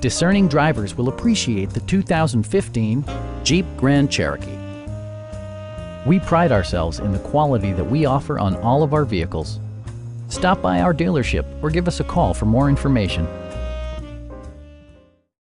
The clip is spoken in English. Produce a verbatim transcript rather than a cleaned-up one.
discerning drivers will appreciate the two thousand fifteen Jeep Grand Cherokee. We pride ourselves in the quality that we offer on all of our vehicles. Stop by our dealership or give us a call for more information.